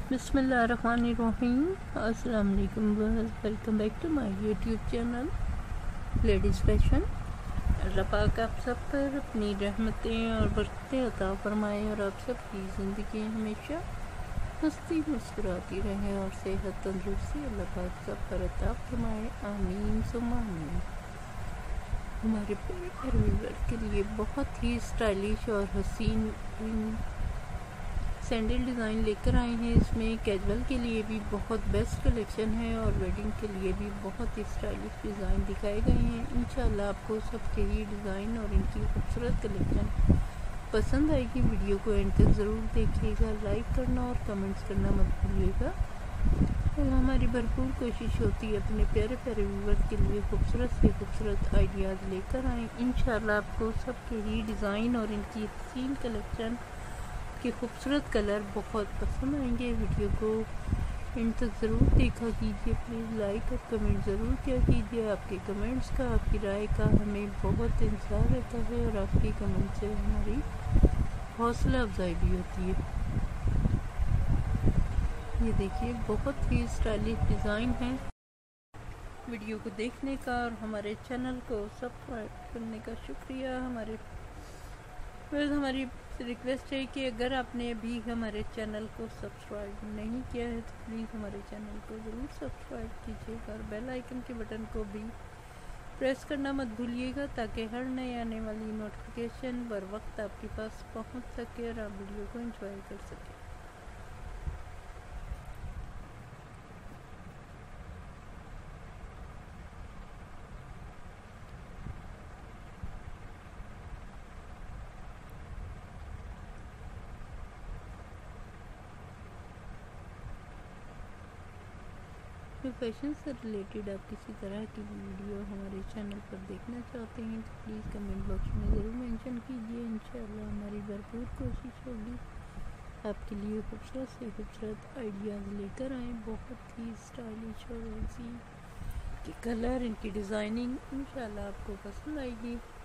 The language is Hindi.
बिस्मिल्लाहिर्रहमानिर्रहीम। अस्सलाम वालेकुम, welcome back to my YouTube channel ladies fashion. रब्बाक आप सब पर अपनी रहमतें और बरकतें अता फरमाए और आप सब की ज़िंदगी हमेशा हंसती मुस्कुराती रहे और सेहत तंदुरुस्ती अल्लाह पाक सब पर अता फरमाए, आमीन सुम्मा आमीन। हमारे प्यारे व्यूअर के लिए बहुत ही स्टाइलिश और हसीन सैंडल डिज़ाइन लेकर आए हैं। इसमें कैजुअल के लिए भी बहुत बेस्ट कलेक्शन है और वेडिंग के लिए भी बहुत ही स्टाइलिश डिज़ाइन दिखाए गए हैं। इंशाल्लाह आपको सबके ही डिज़ाइन और इनकी खूबसूरत कलेक्शन पसंद आएगी। वीडियो को एंड तक ज़रूर देखिएगा, लाइक करना और कमेंट्स करना मत भूलिएगा। और हमारी भरपूर कोशिश होती है अपने प्यारे प्यारे व्यूअर्स के लिए खूबसूरत से खूबसूरत आइडियाज़ लेकर आएँ। इंशाल्लाह आपको सबके ही डिज़ाइन और इनकी हसीन कलेक्शन के खूबसूरत कलर बहुत पसंद आएंगे। वीडियो को इन तक ज़रूर देखा कीजिए, प्लीज़ लाइक और कमेंट ज़रूर किया कीजिए। आपके कमेंट्स का, आपकी राय का हमें बहुत इंतज़ार रहता है और आपके कमेंट से हमारी हौसला अफजाई भी होती है। ये देखिए बहुत ही स्टाइलिश डिज़ाइन है। वीडियो को देखने का और हमारे चैनल को सब्सक्राइब करने का शुक्रिया। हमारी रिक्वेस्ट है कि अगर आपने अभी हमारे चैनल को सब्सक्राइब नहीं किया है तो प्लीज़ हमारे चैनल को ज़रूर सब्सक्राइब कीजिएगा और बेल आइकन के बटन को भी प्रेस करना मत भूलिएगा ताकि हर नए आने वाली नोटिफिकेशन बर वक्त आपके पास पहुंच सके और आप वीडियो को एंजॉय कर सकें। जो फैशन से रिलेटेड आप किसी तरह की वीडियो हमारे चैनल पर देखना चाहते हैं तो प्लीज़ कमेंट बॉक्स में ज़रूर मेंशन कीजिए। इंशाल्लाह हमारी भरपूर कोशिश होगी आपके लिए खूबसूरत से खूबसूरत आइडियाज़ लेकर आएँ। बहुत ही स्टाइलिश और ऐसी के कलर, इनकी डिज़ाइनिंग इंशाल्लाह आपको पसंद आएगी।